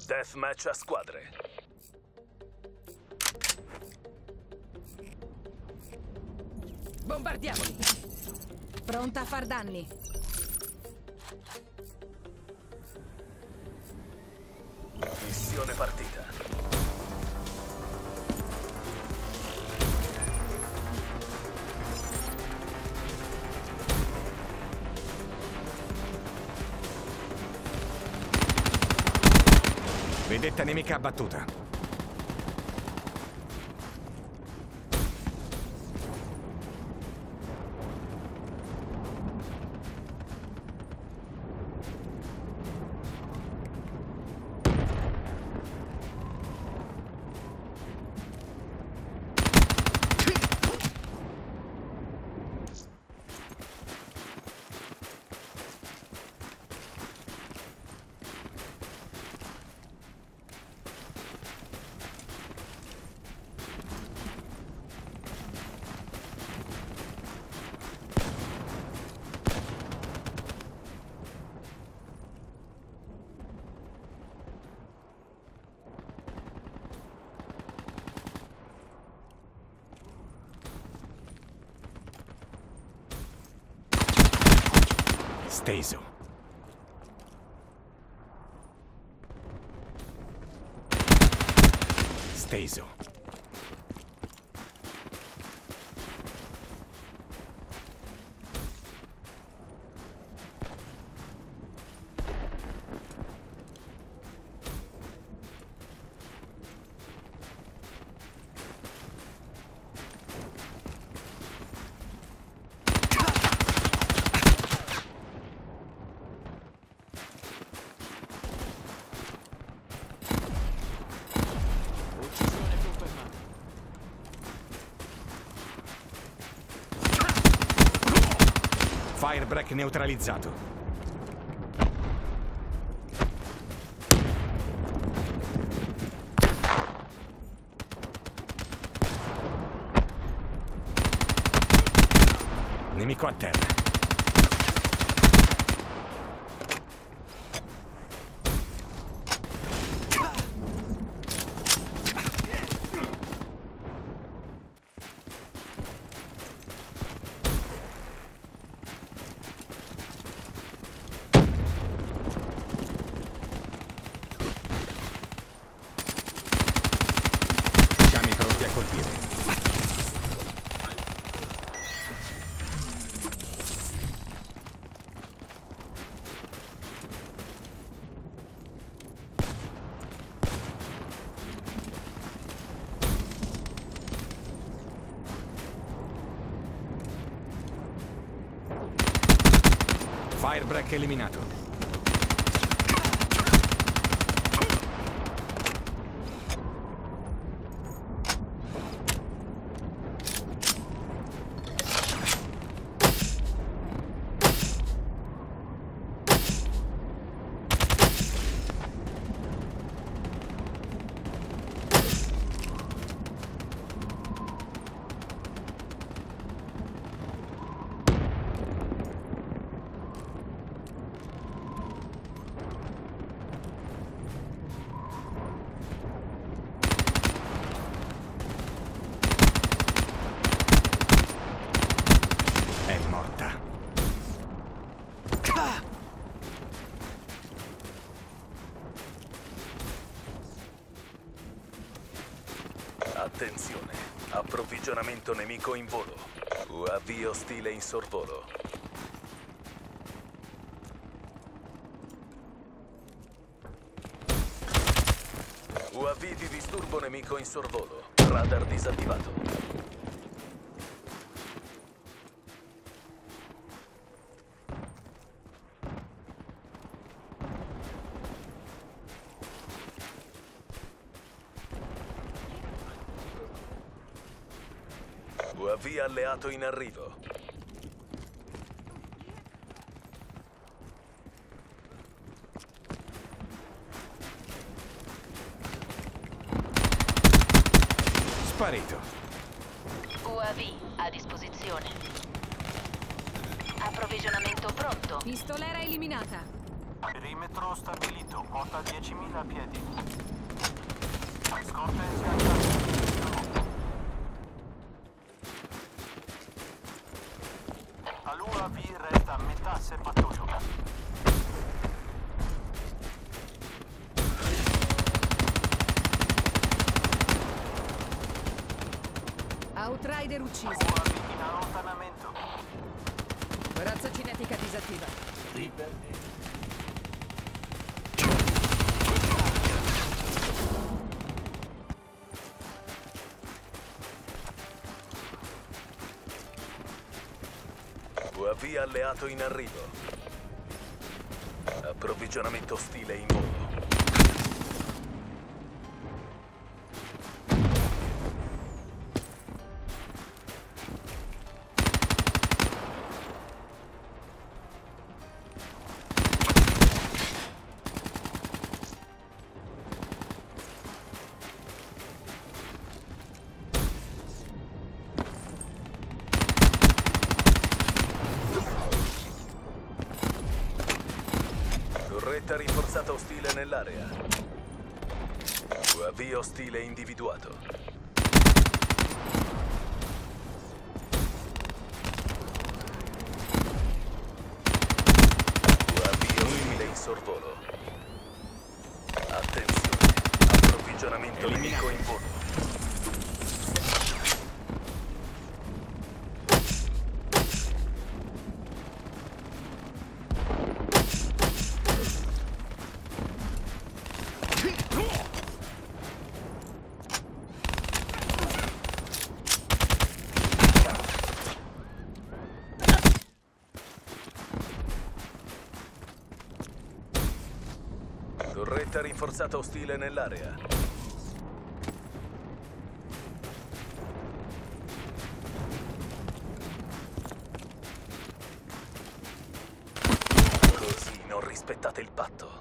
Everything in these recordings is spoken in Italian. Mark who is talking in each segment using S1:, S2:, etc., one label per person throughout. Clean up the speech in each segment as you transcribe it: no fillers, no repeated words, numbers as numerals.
S1: Deathmatch a squadre.
S2: Bombardiamoli! Pronta a far danni.
S1: Missione partita.
S3: Vedetta nemica abbattuta. Steso. Steso. Firebreak neutralizzato. Nemico a terra. Pronti a colpire. Firebreak eliminato. È morta.
S1: Attenzione, approvvigionamento nemico in volo. UAV ostile in sorvolo. UAV di disturbo nemico in sorvolo. Radar disattivato. UAV alleato in arrivo.
S3: Sparito.
S4: UAV a disposizione. Approvvigionamento pronto.
S2: Pistolera eliminata.
S5: Perimetro stabilito, quota 10.000 piedi. Scorta iniziata. All'UAV resta a metà serbatoio.
S2: Outrider ucciso.
S5: UAV in allontanamento.
S2: Razza cinetica disattiva.
S1: UAV alleato in arrivo. Approvvigionamento ostile in volo. Torretta rinforzata ostile nell'area. UAV ostile individuato. UAV ostile in sorvolo. Attenzione, approvvigionamento nemico in volo. Torretta rinforzata ostile nell'area. Così non rispettate il patto.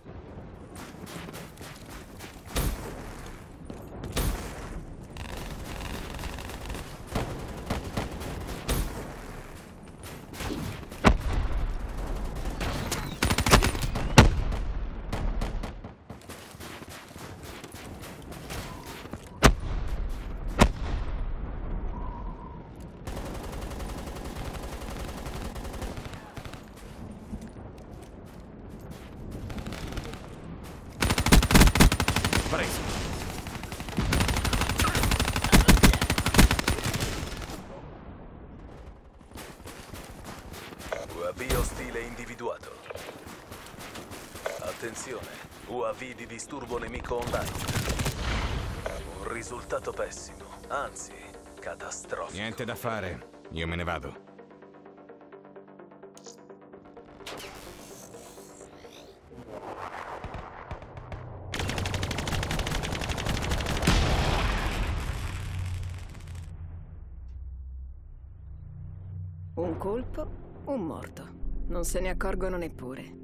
S3: Preso.
S1: UAV ostile individuato. Attenzione, UAV di disturbo nemico online. Un risultato pessimo, anzi, catastrofico.
S3: Niente da fare. Io me ne vado.
S2: Un colpo, un morto. Non se ne accorgono neppure.